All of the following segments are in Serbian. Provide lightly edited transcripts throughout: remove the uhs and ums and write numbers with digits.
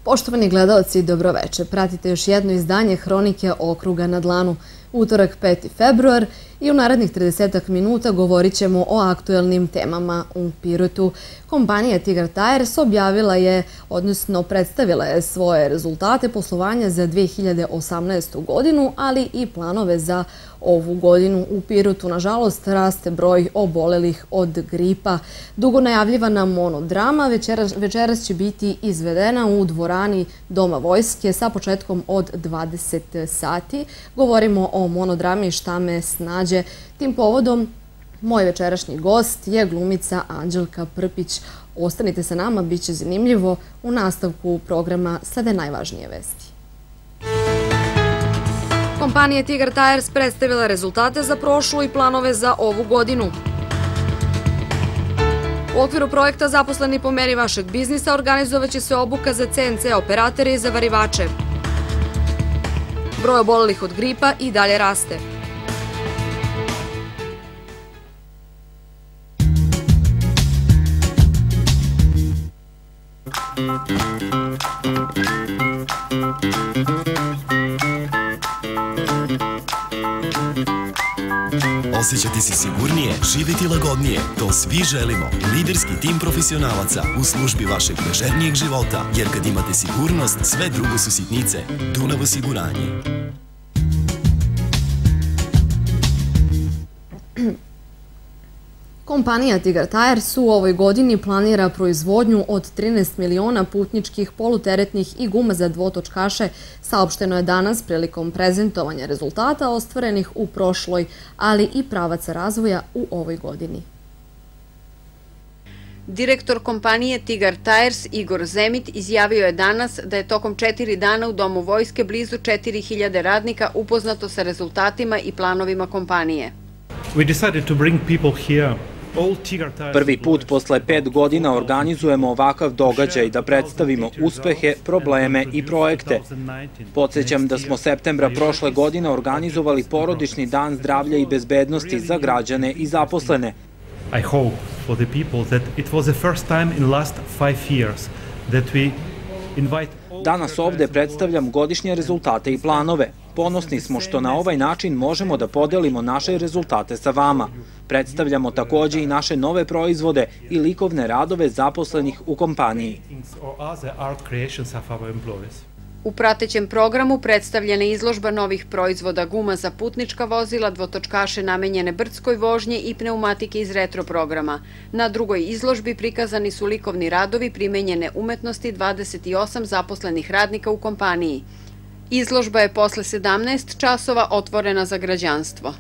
Poštovani gledalci, dobroveče. Pratite još jedno izdanje Hronike okruga na dlanu. Utorak 5. februar i u narednih 30 minuta govorit ćemo o aktuelnim temama u Pirotu. Kompanija Tigar Tires objavila je, odnosno predstavila je svoje rezultate poslovanja za 2018. godinu, ali i planove za ovu godinu. U Pirotu, nažalost, raste broj obolelih od gripa. Dugo najavljivana monodrama večeras će biti izvedena u dvorani Doma vojske sa početkom od 20 sati. Govorimo o monodrami Šta me snađe. Tim povodom moj večerašnji gost je glumica Anđelka Prpić. Ostanite sa nama, bit će zanimljivo. U nastavku programa slede najvažnije vesti. Kompanija Tigar Tires predstavila rezultate za prošlu i planove za ovu godinu. U okviru projekta Zaposleni po meri vašeg biznisa organizovaće se obuka za CNC operatere i zavarivače. Broj obolelih od gripa i dalje raste. Osjećati se sigurnije, živjeti lagodnije. To svi želimo. Liderski tim profesionalaca u službi vašeg ležernijeg života. Jer kad imate sigurnost, sve drugo su sitnice. Dunav osiguranje. Kompanija Tigar Tires u ovoj godini planira proizvodnju od 13 miliona putničkih, poluteretnih i guma za dvotočkaše, saopšteno je danas prilikom prezentovanja rezultata ostvarenih u prošloj, ali i pravaca razvoja u ovoj godini. Direktor kompanije Tigar Tires Igor Zemit izjavio je danas da je tokom 4 dana u Domu vojske blizu 4000 radnika upoznato sa rezultatima i planovima kompanije. Prvi put posle 5 godina organizujemo ovakav događaj da predstavimo uspehe, probleme i projekte. Podsjećam da smo septembra prošle godine organizovali porodični dan zdravlja i bezbednosti za građane i zaposlene. I hope for the people that it was the first time in last 5 years that we invite. Danas ovde predstavljam godišnje rezultate i planove. Ponosni smo što na ovaj način možemo da podelimo naše rezultate sa vama. Predstavljamo takođe i naše nove proizvode i likovne radove zaposlenih u kompaniji. U pratećem programu predstavljena je izložba novih proizvoda guma za putnička vozila, dvotočkaše namenjene brdskoj vožnji i pneumatike iz retro programa. Na drugoj izložbi prikazani su likovni radovi primenjene umetnosti 28 zaposlenih radnika u kompaniji. Izložba je posle 17 časova otvorena za građanstvo.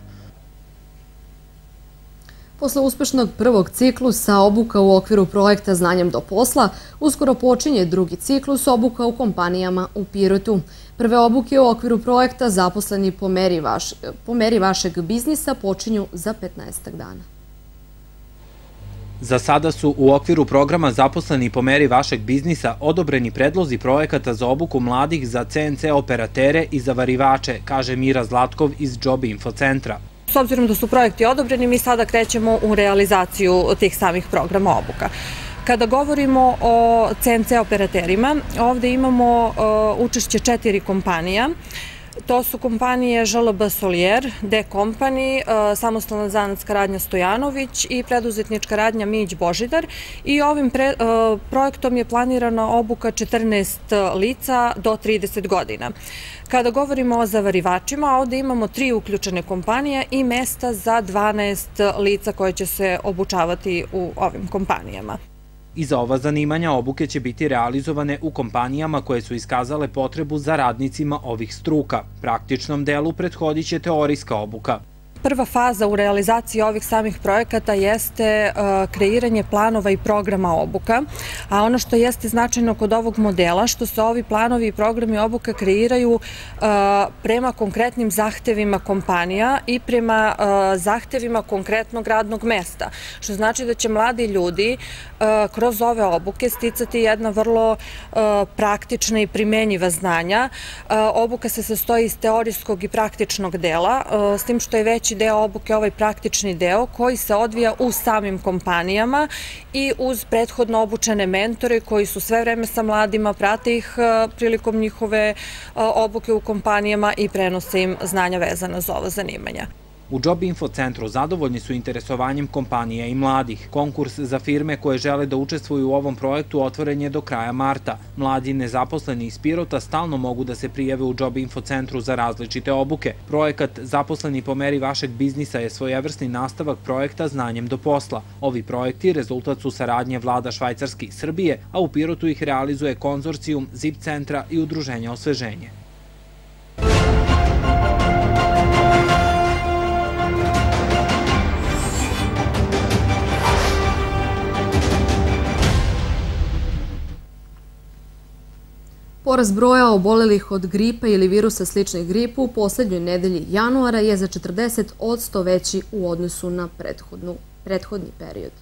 Posle uspešnog prvog ciklusa obuka u okviru projekta Znanjem do posla, uskoro počinje drugi ciklus obuka u kompanijama u Pirotu. Prve obuke u okviru projekta Zaposleni po meri vašeg biznisa počinju za 15 dana. Za sada su u okviru programa Zaposleni po meri vašeg biznisa odobreni predlozi projekata za obuku mladih za CNC operatere i zavarivače, kaže Mira Zlatkov iz Job Info centra. S obzirom da su projekti odobreni, mi sada krećemo u realizaciju tih samih programa obuka. Kada govorimo o CNC operaterima, ovde imamo učešće 4 kompanija. To su kompanije ŽLB Solijer, D Company, Samostalna zanatska radnja Stojanović i preduzetnička radnja Mić Božidar. I ovim projektom je planirana obuka 14 lica do 30 godina. Kada govorimo o zavarivačima, ovde imamo 3 uključene kompanije i mesta za 12 lica koje će se obučavati u ovim kompanijama. I za ova zanimanja obuke će biti realizovane u kompanijama koje su iskazale potrebu za radnicima ovih struka. Praktičnom delu prethodit će teorijska obuka. Prva faza u realizaciji ovih samih projekata jeste kreiranje planova i programa obuka, a ono što jeste značajno kod ovog modela, što se ovi planovi i programi obuka kreiraju prema konkretnim zahtevima kompanija i prema zahtevima konkretnog radnog mesta, što znači da će mladi ljudi kroz ove obuke sticati jedna vrlo praktična i primenjiva znanja. Obuka se sastoji iz teorijskog i praktičnog dela, s tim što je veći najveći deo obuke ovaj praktični deo koji se odvija u samim kompanijama i uz prethodno obučene mentore koji su sve vreme sa mladima, prate ih prilikom njihove obuke u kompanijama i prenose im znanja vezana za ova zanimanja. U Job Info centru zadovoljni su interesovanjem kompanija i mladih. Konkurs za firme koje žele da učestvuju u ovom projektu otvoren je do kraja marta. Mladi nezaposleni iz Pirota stalno mogu da se prijave u Job Info centru za različite obuke. Projekat Zaposleni po meri vašeg biznisa je svojevrsni nastavak projekta Znanjem do posla. Ovi projekti rezultat su saradnje vlada Švajcarske i Srbije, a u Pirotu ih realizuje konzorcijum ZIP centra i Udruženja Osveženje. Porast broja obolelih od gripa ili virusa sličnih gripu u poslednjoj nedelji januara je za 40% veći u odnosu na prethodni period.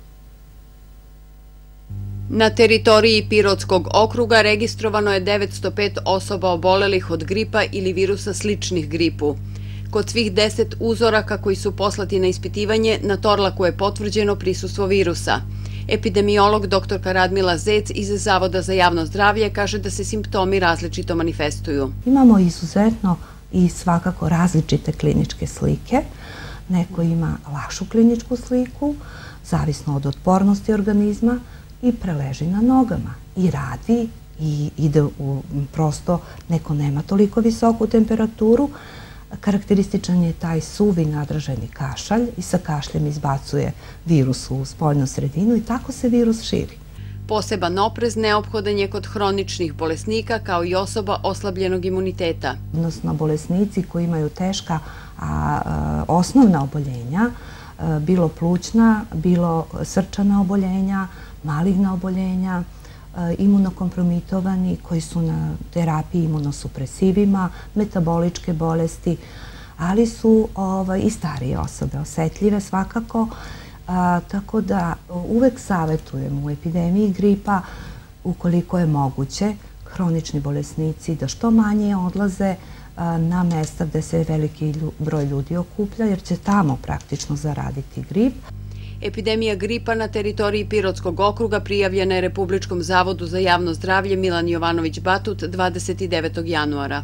Na teritoriji Pirotskog okruga registrovano je 905 osoba obolelih od gripa ili virusa sličnih gripu. Kod svih 10 uzoraka koji su poslati na ispitivanje, na Torlaku je potvrđeno prisustvo virusa. Epidemiolog dr. Radmila Zec iz Zavoda za javno zdravlje kaže da se simptomi različito manifestuju. Imamo izuzetno i svakako različite kliničke slike. Neko ima lakšu kliničku sliku, zavisno od otpornosti organizma, i preleži na nogama i radi i ide prosto, neko nema toliko visoku temperaturu. Karakterističan je taj suvi nadraženi kašalj i sa kašljem izbacuje virus u spoljnu sredinu i tako se virus širi. Poseban oprez neophodan je kod hroničnih bolesnika kao i osoba oslabljenog imuniteta. Odnosno bolesnici koji imaju teška osnovna oboljenja, bilo plućna, bilo srčana oboljenja, maligna oboljenja, imunokompromitovani koji su na terapiji imunosupresivima, metaboličke bolesti, ali su i starije osobe osetljive svakako, tako da uvek savjetujem u epidemiji gripa, ukoliko je moguće, hronični bolesnici da što manje odlaze na mesta gde se veliki broj ljudi okuplja, jer će tamo praktično zaraditi grip. Epidemija gripa na teritoriji Pirotskog okruga prijavljena je Republičkom zavodu za javno zdravlje Milan Jovanović Batut 29. januara.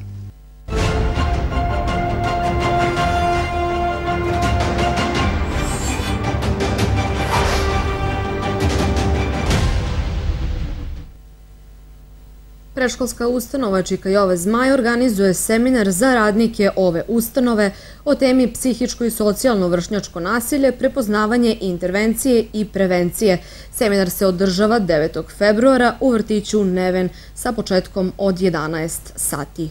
Predškolska ustanova Čika Jove Zmaj organizuje seminar za radnike ove ustanove o temi psihičko i socijalno vršnjačko nasilje, prepoznavanje, intervencije i prevencije. Seminar se održava 9. februara u vrtiću Neven sa početkom od 11 sati.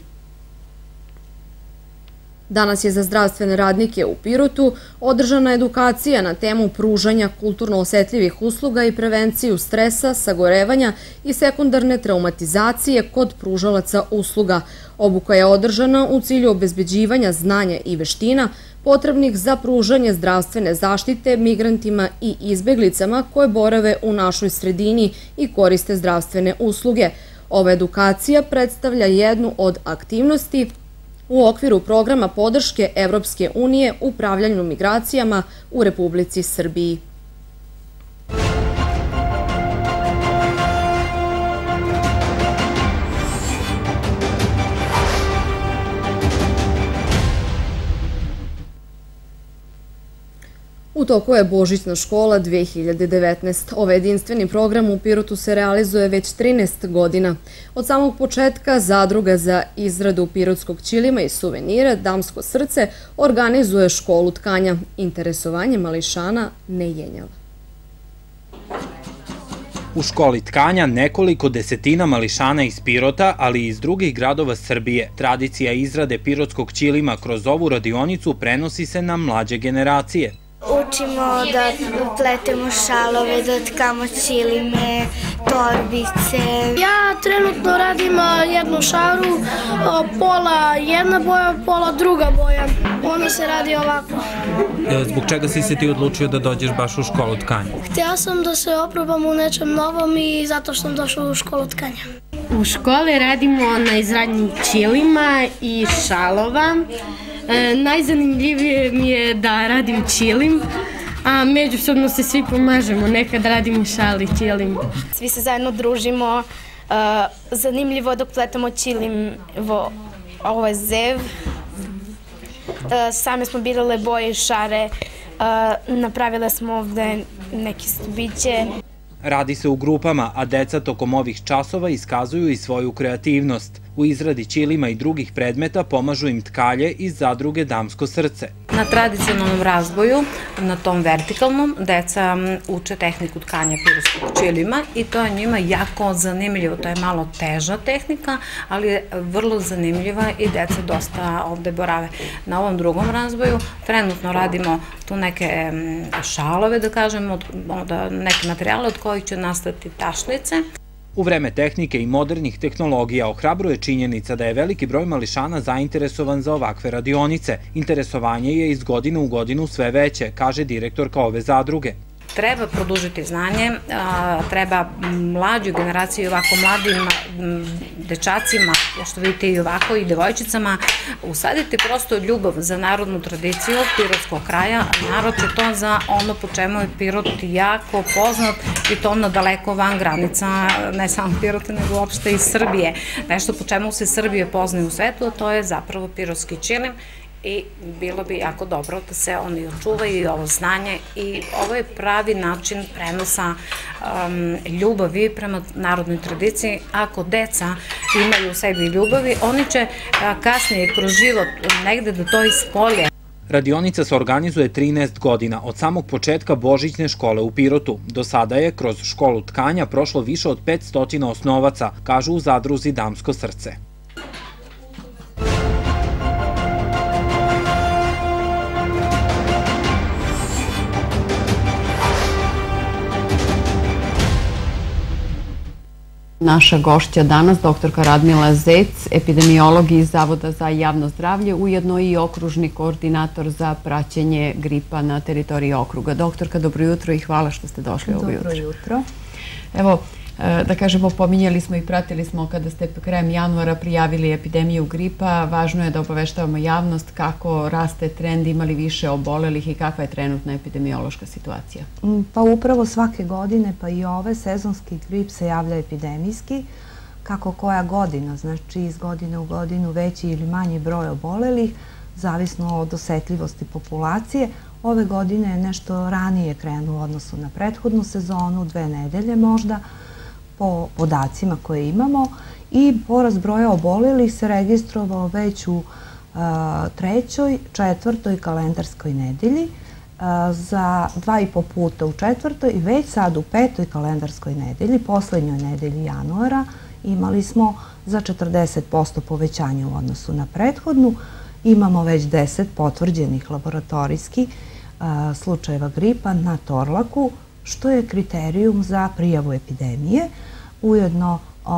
Danas je za zdravstvene radnike u Pirotu održana edukacija na temu pružanja kulturno osetljivih usluga i prevenciju stresa, sagorevanja i sekundarne traumatizacije kod pružalaca usluga. Obuka je održana u cilju obezbeđivanja znanja i veština potrebnih za pružanje zdravstvene zaštite migrantima i izbeglicama koje borave u našoj sredini i koriste zdravstvene usluge. Ova edukacija predstavlja jednu od aktivnosti u okviru programa podrške Evropske unije u upravljanju migracijama u Republici Srbiji. U toku je Božićna škola 2019. Ovaj jedinstveni program u Pirotu se realizuje već 13 godina. Od samog početka Zadruga za izradu pirotskog ćilima i suvenira Damsko srce organizuje školu tkanja. Interesovanje mališana ne jenjava. U školi tkanja nekoliko desetina mališana iz Pirota, ali i iz drugih gradova Srbije. Tradicija izrade pirotskog ćilima kroz ovu radionicu prenosi se na mlađe generacije. Učimo da pletemo šalove, da tkamo ćilime, torbice. Ja trenutno radim jednu šaru, pola jedna boja, pola druga boja. Ona se radi ovako. Zbog čega si se ti odlučio da dođeš baš u školu tkanja? Htio sam da se oprobam u nečem novom i zato sam došao u školu tkanja. U školi radimo na izradnji ćilima i šalova. Najzanimljivije mi je da radim čilim, a međusobno se svi pomažemo, nekad radimo šali, čilim. Svi se zajedno družimo, zanimljivo je dok pletamo čilim, ovo je zev. Same smo birale boje i šare, napravile smo ovde neke stubiće. Radi se u grupama, a deca tokom ovih časova iskazuju i svoju kreativnost. U izradi ćilima i drugih predmeta pomažu im tkalje iz zadruge Damsko srce. Na tradicionalnom razboju, na tom vertikalnom, deca uče tehniku tkanja piroskog ćilima i to je njima jako zanimljivo. To je malo teža tehnika, ali je vrlo zanimljiva i deca dosta ovde borave. Na ovom drugom razboju trenutno radimo tu neke šalove, da kažemo, neke materijale od kojih će nastati tašnice. U vreme tehnike i modernih tehnologija ohrabruje činjenica da je veliki broj mališana zainteresovan za ovakve radionice. Interesovanje je iz godine u godinu sve veće, kaže direktorka ove zadruge. Treba produžiti znanje, treba mlađu generaciju i ovako mladim dečacima, što vidite i ovako i devojčicama, usaditi prosto ljubav za narodnu tradiciju pirotskog kraja, a naročito za ono po čemu je Pirot jako poznat i to na daleko van granica, ne samo Pirota, nego uopšte i Srbije. Nešto po čemu se Srbije poznaje u svetu, a to je zapravo pirotski čilim. I bilo bi jako dobro da se oni očuvaju i ovo znanje i ovo je pravi način prenosa ljubavi prema narodnoj tradiciji. Ako deca imaju u sebi ljubavi, oni će kasnije kroz život negde da to ispolje. Radionica se organizuje 13 godina, od samog početka Božićne škole u Pirotu. Do sada je kroz školu tkanja prošlo više od 500 osnovaca, kažu u zadruzi Damsko srce. Naša gošća danas, doktorka Radmila Zec, epidemiolog iz Zavoda za javno zdravlje, ujedno i okružni koordinator za praćenje gripa na teritoriji okruga. Doktorka, dobro jutro i hvala što ste došli ovo jutro. Dobro jutro. Evo, da kažemo, pominjali smo i pratili smo kada ste krajem januara prijavili epidemiju gripa. Važno je da obaveštavamo javnost kako raste trend, imali više obolelih i kakva je trenutna epidemiološka situacija. Pa upravo svake godine, pa i ove, sezonski grip se javlja epidemijski. Kako koja godina, znači iz godine u godinu veći ili manji broj obolelih, zavisno od osetljivosti populacije. Ove godine je nešto ranije krenuo u odnosu na prethodnu sezonu, 2 nedelje možda, po podacima koje imamo, i porast broja obolelih se registrovao već u 3., 4. kalendarskoj nedelji, za 2,5 puta u 4. i već sad u 5. kalendarskoj nedelji, poslednjoj nedelji januara, imali smo za 40% povećanje u odnosu na prethodnu. Imamo već 10 potvrđenih laboratorijskih slučajeva gripa na Torlaku, što je kriterijum za prijavu epidemije. Ujedno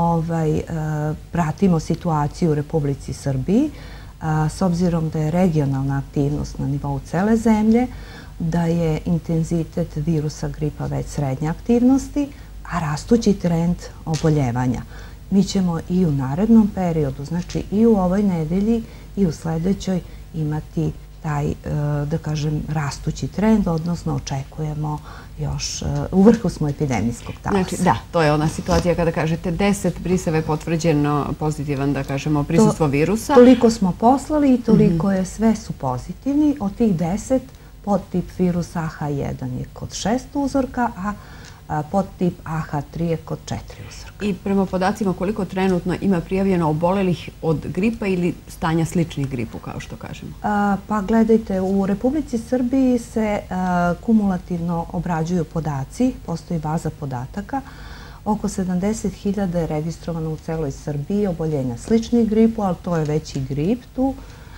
pratimo situaciju u Republici Srbiji, s obzirom da je regionalna aktivnost na nivou cele zemlje, da je intenzitet virusa gripa već srednje aktivnosti, a rastući trend oboljevanja. Mi ćemo i u narednom periodu, znači i u ovoj nedelji i u sledećoj, imati taj, da kažem, rastući trend, odnosno očekujemo još, u vrhu smo epidemijskog talasa. Znači, da, to je ona situacija kada kažete 10 briseva je potvrđeno pozitivan, da kažemo, prisustvo virusa. Toliko smo poslali i toliko je, sve su pozitivni. Od tih 10, podtip virusa AH1 je kod 6 uzorka, a podtip AH3 je kod 4 uzorka. I prema podacima koliko trenutno ima prijavljeno obolelih od gripa ili stanja sličnih gripu, kao što kažemo? Pa gledajte, u Republici Srbiji se kumulativno obrađuju podaci, postoji baza podataka. Oko 70.000 je registrovano u celoj Srbiji oboljenja sličnih gripu, ali to je već i grip tu,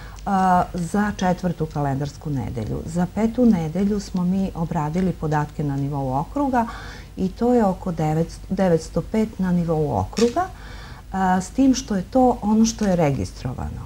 za 4. kalendarsku nedelju. Za 5. nedelju smo mi obradili podatke na nivou okruga i to je oko 905 na nivou okruga, s tim što je to ono što je registrovano.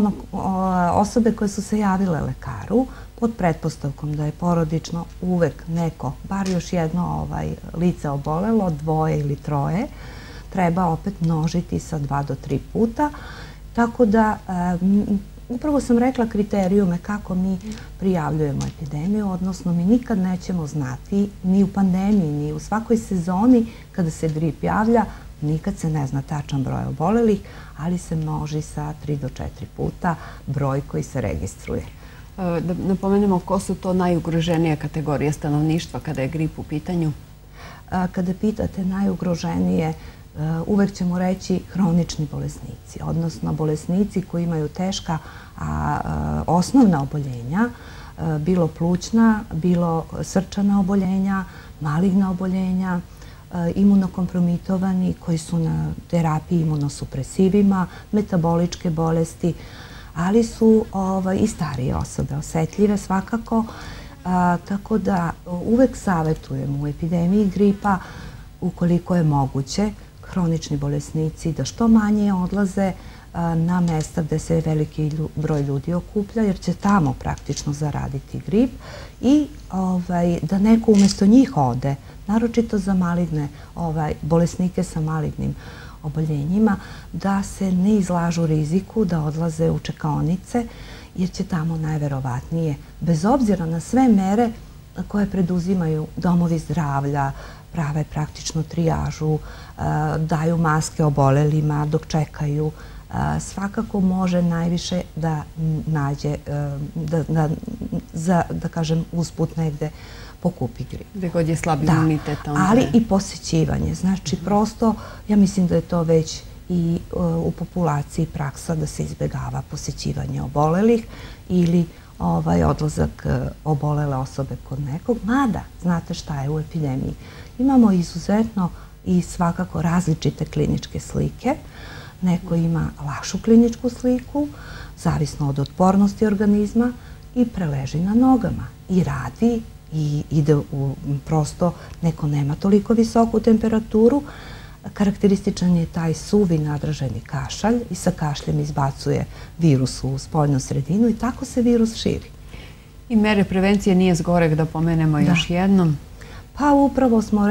Osobe koje su se javile lekaru pod pretpostavkom da je porodično uvek neko, bar još jedno lice obolelo, 2 ili 3, treba opet množiti sa 2 do 3 puta, tako da Upravo sam rekla kriterijume kako mi prijavljujemo epidemiju, odnosno mi nikad nećemo znati ni u pandemiji, ni u svakoj sezoni kada se grip javlja, nikad se ne zna tačan broj obolelih, ali se množi sa 3 do 4 puta broj koji se registruje. Da napomenemo ko su to najugroženije kategorije stanovništva kada je grip u pitanju? Kada pitate najugroženije, uvek ćemo reći hronični bolesnici, odnosno bolesnici koji imaju teška osnovna oboljenja, bilo plućna, bilo srčana oboljenja, maligna oboljenja, imunokompromitovani koji su na terapiji imunosupresivima, metaboličke bolesti, ali su i starije osobe osetljive svakako, tako da uvek savjetujem u epidemiji gripa, ukoliko je moguće, hronični bolesnici da što manje odlaze na mesta gde se veliki broj ljudi okuplja, jer će tamo praktično zaraditi grip i da neko umesto njih ode, naročito za maligne bolesnike sa malignim oboljenjima, da se ne izlažu riziku da odlaze u čekaonice, jer će tamo najverovatnije, bez obzira na sve mere koje preduzimaju domovi zdravlja, prave praktično trijažu, daju maske obolelima dok čekaju, svakako može najviše da nađe, da kažem, usput negde pokupi grip. Gde god je slab imunitet. Ali i posećivanje. Znači, prosto, ja mislim da je to već i u populaciji praksa da se izbjegava posećivanje obolelih ili odlazak obolele osobe kod nekog. Mada, znate šta je u epidemiji? Imamo izuzetno i svakako različite kliničke slike. Neko ima lakšu kliničku sliku, zavisno od otpornosti organizma, i preleži na nogama i radi i ide prosto, neko nema toliko visoku temperaturu. Karakterističan je taj suvi nadraženi kašalj i sa kašljem izbacuje virus u spoljnu sredinu i tako se virus širi. I mere prevencije nije zgorek da pomenemo još jednom? Pa upravo smo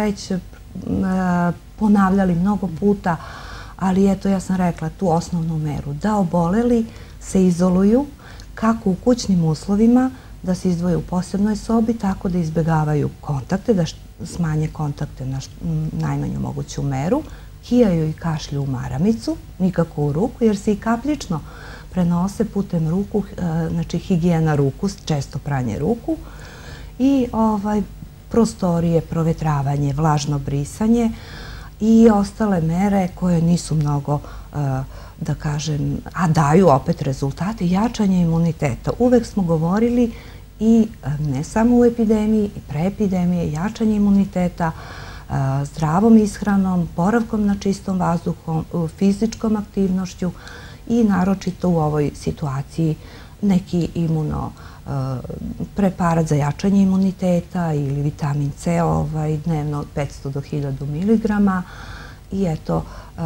ponavljali mnogo puta, ali eto ja sam rekla tu osnovnu meru, da oboleli se izoluju kako u kućnim uslovima, da se izdvoje u posebnoj sobi, tako da izbjegavaju kontakte, da smanje kontakte na najmanju moguću meru, kijaju i kašlju u maramicu, nikako u ruku, jer se i kapljično prenose putem ruku, znači higijena ruku, često pranje ruku, i prostorije, provetravanje, vlažno brisanje i ostale mere koje nisu mnogo, da kažem, a daju opet rezultate, jačanje imuniteta. Uvek smo govorili i ne samo u epidemiji, i pre epidemije, jačanje imuniteta, zdravom ishranom, boravkom na čistom vazduhu, fizičkom aktivnošću i naročito u ovoj situaciji neki preparat za jačanje imuniteta ili vitamin C dnevno od 500 do 1000 miligrama. I eto,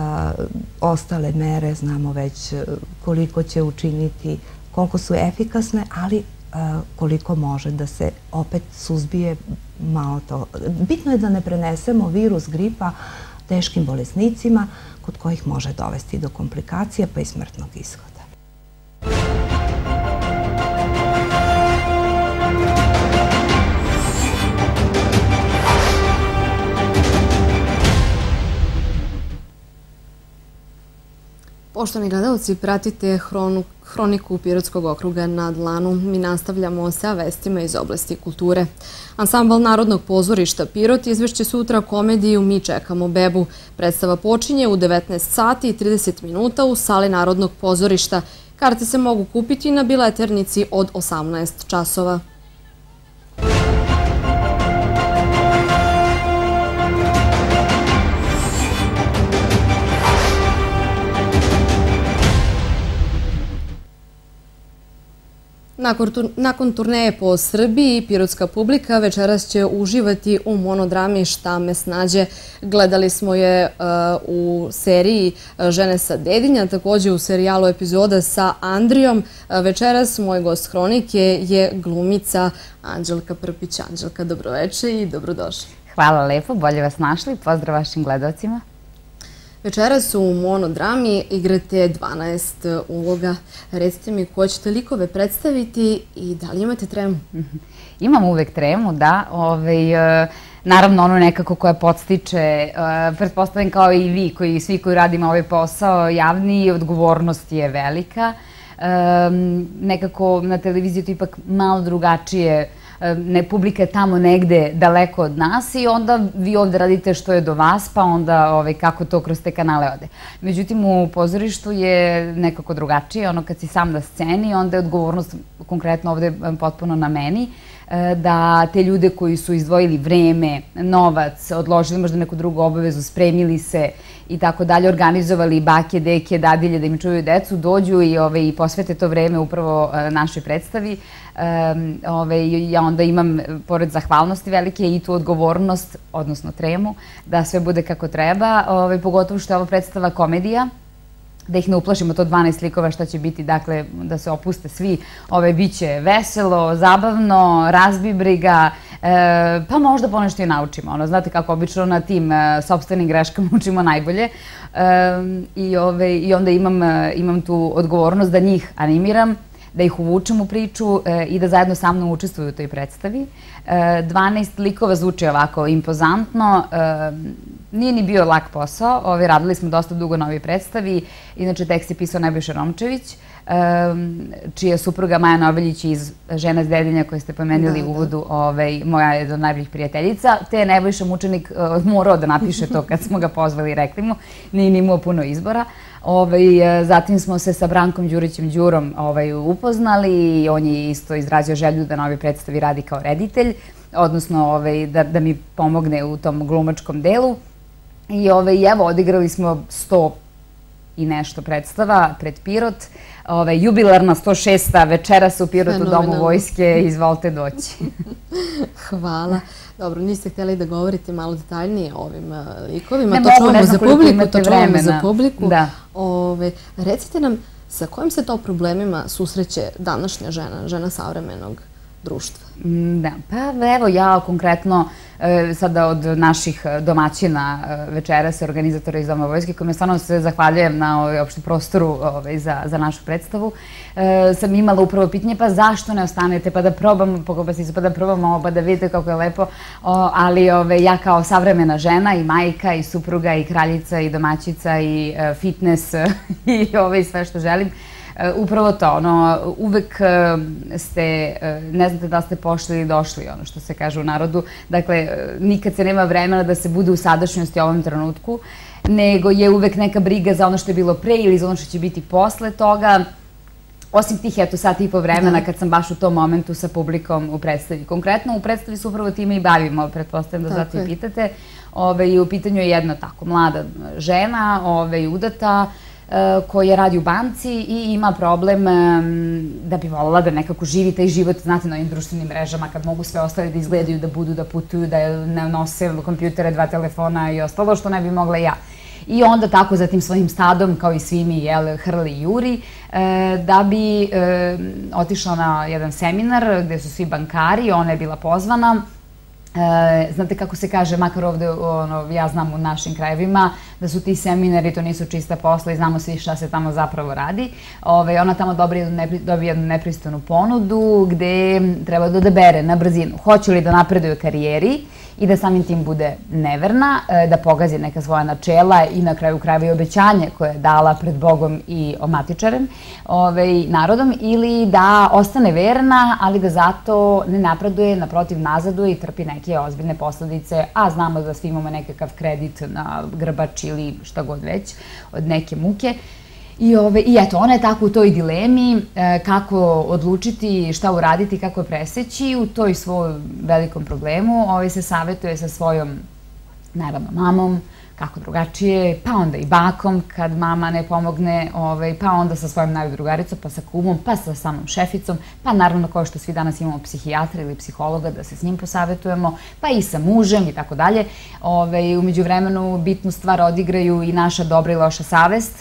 ostale mere znamo već koliko će učiniti, koliko su efikasne, ali koliko može da se opet suzbije malo to. Bitno je da ne prenesemo virus gripa teškim bolesnicima kod kojih može dovesti do komplikacija pa i smrtnog ishoda. Poštovani gledalci, pratite Hroniku Pirotskog okruga na dlanu. Mi nastavljamo sa vestima iz oblasti kulture. Ansambl Narodnog pozorišta Pirot izvešće sutra komediju Mi čekamo bebu. Predstava počinje u 19 sati i 30 minuta u sali Narodnog pozorišta. Karte se mogu kupiti na bileternici od 18 časova. Nakon turneje po Srbiji, pirotska publika večeras će uživati u monodrami Šta me snađe. Gledali smo je u seriji Žene sa Dedinja, također u serijalu epizoda sa Andrijom. Večeras moj gost Hronike je glumica Anđelka Prpić. Anđelka, dobroveče i dobrodošli. Hvala lepo, bolje vas našli. Pozdrav vašim gledalcima. Večeras u monodrami igrate 12 uloga. Recite mi koje ćete likove predstaviti i da li imate tremu? Imam uvek tremu, da. Naravno, ono nekako koja podstiče, pretpostavljam kao i vi, svi koji radimo ovaj posao javni, odgovornost je velika. Nekako na televiziji to ipak malo drugačije, publika je tamo negde daleko od nas i onda vi ovde radite što je do vas, pa onda kako to kroz te kanale ode. Međutim, u pozorištu je nekako drugačije, ono kad si sam na sceni, onda je odgovornost konkretno ovde potpuno na meni, da te ljude koji su izdvojili vreme, novac, odložili možda neku drugu obavezu, spremili se i tako dalje, organizovali bake, deke, dadilje da im čuvaju decu, dođu i posvete to vreme upravo našoj predstavi. Ja onda imam, pored zahvalnosti velike, i tu odgovornost, odnosno tremu, da sve bude kako treba, pogotovo što je ovo predstava komedija, da ih ne uplašimo, to 12 likova šta će biti, dakle, da se opuste svi, biće veselo, zabavno, razbibriga, pa možda ponešto i naučimo. Znate kako obično na tim sopstvenim greškama učimo najbolje i onda imam tu odgovornost da njih animiram, da ih uvučem u priču i da zajedno sa mnom učestvuju u toj predstavi. 12 likova zvuči ovako impozantno, nije ni bio lak posao, radili smo dosta dugo na ovoj predstavi, inače tekst je pisao Nebojša Romčević, čija supruga Maja Noveljić iz Žena s Dedinja koje ste pomenuli u uvodu, moja je od najboljih prijateljica, te je Nebojša mučenik morao da napiše to kad smo ga pozvali i rekli mu, nije imao puno izbora. Zatim smo se sa Brankom Đurićem Đurom upoznali i on je isto izrazio želju da na ovoj predstavi radi kao reditelj, odnosno da mi pomogne u tom glumačkom delu. I evo, odigrali smo 100 i nešto predstava pred Pirot. Jubilarna 106. večeras u Pirotu, Domu vojske, izvolite doći. Hvala. Dobro, niste htjeli da govorite malo detaljnije o ovim likovima, to čuvamo za publiku. Recite nam, sa kojim se to problemima susreće današnja žena savremenog društva? Da, pa evo ja konkretno sada od naših domaćina večeras, organizatora iz Doma vojske, kojima stvarno se zahvaljujem na opštem prostoru za našu predstavu, sam imala upravo pitanje pa zašto ne ostanete, pa da probamo, pa da probamo ovo, pa da vidite kako je lepo, ali ja kao savremena žena i majka i supruga i kraljica i domaćica i fitness i sve što želim, upravo to, uvek ste, ne znate da ste pošli ili došli, ono što se kaže u narodu, dakle, nikad se nema vremena da se bude u sadašnjosti u ovom trenutku, nego je uvek neka briga za ono što je bilo pre ili za ono što će biti posle toga, osim tih, eto, sat i po vremena kad sam baš u tom momentu sa publikom u predstavi. Konkretno, u predstavi se upravo time i bavimo, pretpostavljam da zato i pitate. U pitanju je jedna tako mlada žena, udata, koja radi u banci i ima problem da bi voljela da nekako živi taj život, znate, na ovim društvenim mrežama, kad mogu sve ostale da izgledaju, da budu, da putuju, da ne nose kompjutere, 2 telefona i ostalo što ne bi mogla ja. I onda tako za tim svojim stadom, kao i svi mi, hrli i juri, da bi otišla na jedan seminar gde su svi bankari, ona je bila pozvana. Znate kako se kaže, makar ovde, ja znam u našim krajevima, da su ti seminari, to nisu čista posla i znamo svi šta se tamo zapravo radi. Ona tamo dobije jednu nepristojnu ponudu gde treba da odabere na brzinu. Hoće li da napreduje u karijeri i da samim tim bude neverna, da pogazi neka svoja načela i na kraju krajeva i obećanje koje je dala pred Bogom i matičarem, narodom, ili da ostane verna, ali da zato ne napreduje, naprotiv nazaduje i trpi neke ozbiljne posledice, a znamo da svi imamo nekakav kredit na grbač ili šta god već, od neke muke. I eto, ona je tako u toj dilemi kako odlučiti, šta uraditi, kako je preseći u toj svojom velikom problemu. Se savjetuje sa svojom, naravno, mamom, kako drugačije, pa onda i bakom kad mama ne pomogne, pa onda sa svojom najdrugaricom, pa sa kumom, pa sa samom šeficom, pa naravno kao što svi danas imamo psihijatra ili psihologa da se s njim posavjetujemo, pa i sa mužem i tako dalje. Umeđu vremenu bitnu stvar odigraju i naša dobra i loša savest,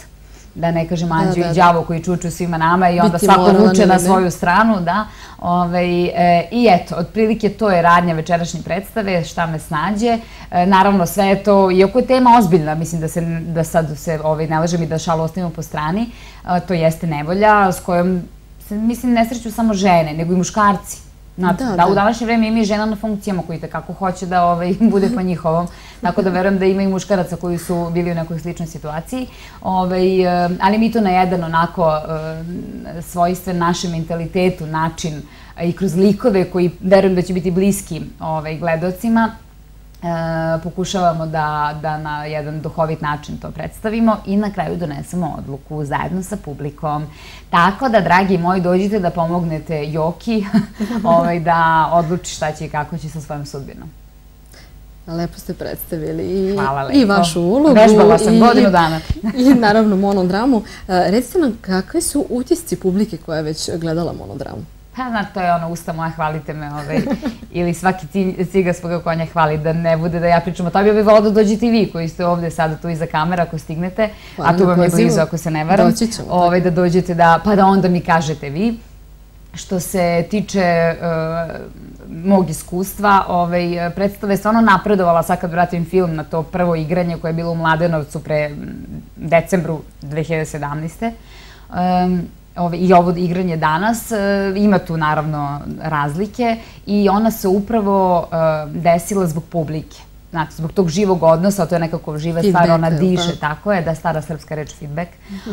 da ne kažem anđeo i đavo koji čuču svima nama i onda svako vuče na svoju stranu, da. I eto, otprilike to je radnja večerašnje predstave, šta me snađe. Naravno, sve je to, iako je tema ozbiljna, mislim da sad se ne lažem i da šalu ostavimo po strani, to jeste nevolja s kojom se, mislim, ne sreću samo žene, nego i muškarci. Da, u današnje vreme ima i žena na funkcijama koji tekako hoće da bude po njihovom, tako da verujem da ima i muškaraca koji su bili u nekoj sličnoj situaciji, ali mi to na jedan onako svojstven našem mentalitetu, način i kroz likove koji verujem da će biti bliski gledalcima, pokušavamo da na jedan duhovit način to predstavimo i na kraju donesemo odluku zajedno sa publikom. Tako da, dragi moji, dođite da pomognete Joki da odluči šta će i kako će sa svojom sudbinom. Lepo ste predstavili i vašu ulogu. Vežbala sam godinu dana. I naravno monodramu. Recite nam, kakve su utisci publike koja je već gledala monodramu? Pa, znate, to je ono, usta moja, hvalite me, ili svaki ciga svoga konja hvali, da ne bude da ja pričam o tebi, ja bih volila da dođete i vi koji ste ovde sada tu iza kamera ako stignete, a tu vam je blizu ako se ne varam, da dođete pa da onda mi kažete vi. Što se tiče mog iskustva, predstava je stvarno napredovala, sad kad vratim film na to prvo igranje koje je bilo u Mladenovcu pre decembru 2017. I ovo igranje danas, ima tu naravno razlike i ona se upravo desila zbog publike. Znači, zbog tog živog odnosa, to je nekako živa stvar, ona diše, tako je, da, stara srpska reč feedback,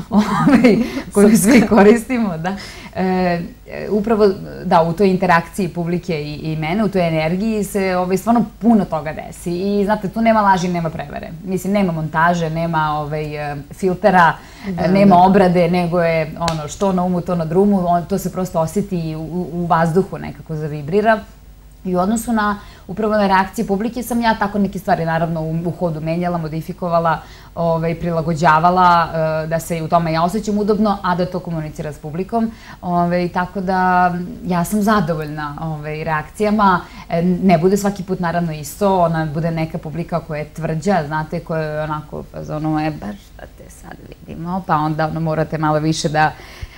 koju svi koristimo, da. Upravo, da, u toj interakciji publike i mene, u toj energiji se stvarno puno toga desi i, znate, tu nema laži, nema prevare. Mislim, nema montaže, nema filtera, nema obrade, nego je ono, što na umu, to na drumu, to se prosto osjeti u vazduhu nekako zavibrira. I u odnosu na upravo na reakcije publike sam ja tako neke stvari naravno u hodu menjala, modifikovala, prilagođavala, da se i u tome ja osjećam udobno, a da to komunicira s publikom. Tako da ja sam zadovoljna reakcijama. Ne bude svaki put naravno isto, ona bude neka publika koja je tvrđa, znate, koja je onako, baš da te sad vidimo, pa onda morate malo više da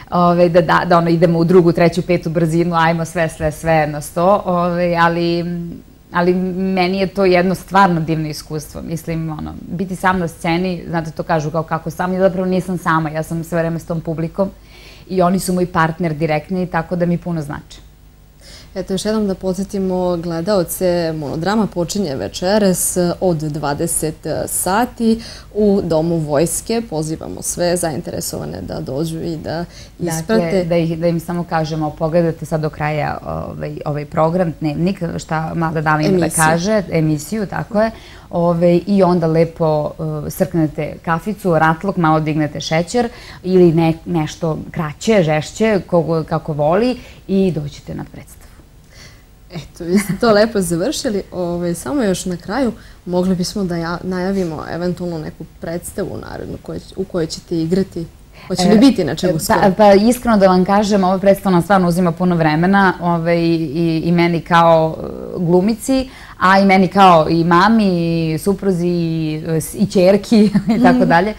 idemo u drugu, treću, petu brzinu, ajmo sve na 100, ali meni je to jedno stvarno divno iskustvo. Mislim, biti sam na sceni, znate, to kažu kao kako sam, ja zapravo nisam sama, ja sam sve vreme s tom publikom i oni su moj partner direktni, tako da mi puno znači. Eto, još jednom da podsjetimo gledaoce, monodrama počinje večeras od 20 sati u Domu vojske. Pozivamo sve zainteresovane da dođu i da isprate. Dakle, da im samo kažemo, pogledajte sad do kraja ovaj program, dnevnik, šta Mlada dama ima da kaže, emisiju, tako je, i onda lepo srknete kaficu, ratlog, malo dignete šećer ili nešto kraće, žešće, kako voli i dođete na predstavu. Eto, vi ste to lepo završili. Samo još na kraju mogli bismo da najavimo eventualno neku predstavu narednu u kojoj ćete igrati. Hoće li biti na čemu skoro? Pa iskreno da vam kažem, ova predstava nam stvarno uzima puno vremena i meni kao glumici, a i meni kao i mami, i supruzi, i ćerki i tako dalje.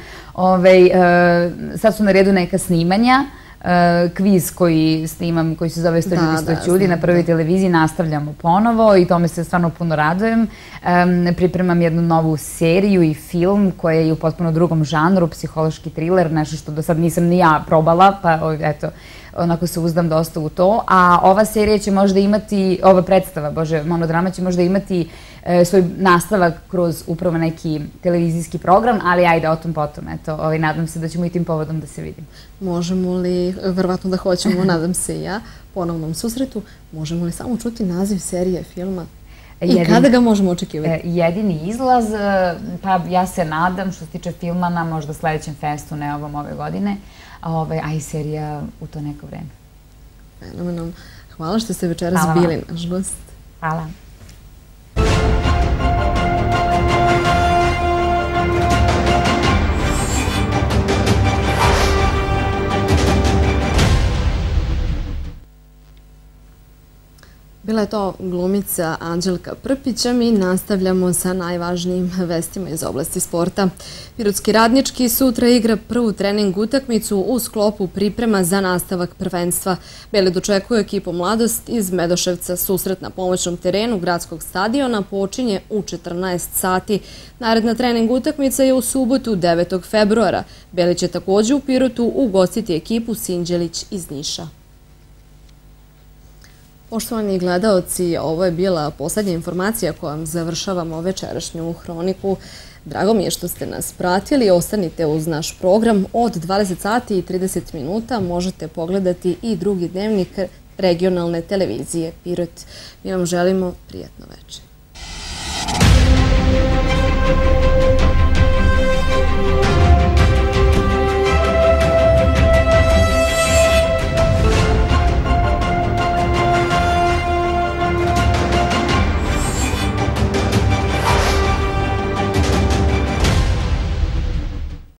Sad su na redu neka snimanja. Kviz koji snimam, koji se zove 100 ljudi, 100 ljudi na Prvoj televiziji, nastavljamo ponovo i tome se stvarno puno radujem. Pripremam jednu novu seriju i film koji je u potpuno drugom žanru, psihološki thriller, nešto što do sad nisam ni ja probala, pa eto, onako se uzdam dosta u to. A ova serija će možda imati, ova predstava, monodrama će možda imati svoj nastavak kroz upravo neki televizijski program, ali ajde o tom potom, eto, nadam se da ćemo i tim povodom da se vidimo. Možemo li, verovatno da hoćemo, nadam se i ja, ponovnom susretu, možemo li samo čuti naziv serije, filma i kada ga možemo očekivati? Jedini izlaz, pa ja se nadam, što se tiče filma, na možda sledećem festu, ne ovom ove godine, a i serija u to neko vreme. Fenomenalno. Hvala što ste večeras bili naš gost. Hvala. Bila je to glumica Anđelka Prpić, a mi nastavljamo sa najvažnijim vestima iz oblasti sporta. Pirotski Radnički sutra igra prvu trening utakmicu u sklopu priprema za nastavak prvenstva. Beli dočekuju ekipu Mladost iz Medoševca. Susret na pomoćnom terenu gradskog stadiona počinje u 14 sati. Naredna trening utakmica je u subotu 9. februara. Beli će također u Pirotu ugostiti ekipu Sinđelić iz Niša. Poštovani gledaoci, ovo je bila poslednja informacija kojom završavamo večerašnju hroniku. Drago mi je što ste nas pratili. Ostanite uz naš program. Od 20 sati i 30 minuta možete pogledati i drugi dnevnik regionalne televizije Pirot. Mi vam želimo prijatno večer.